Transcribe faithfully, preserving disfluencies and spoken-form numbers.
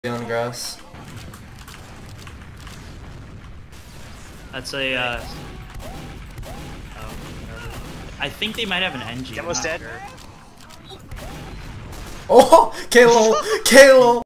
on grass. That's a, uh... Oh, I think they might have an N G. Demo's dead. Oh! Kalo! Kalo!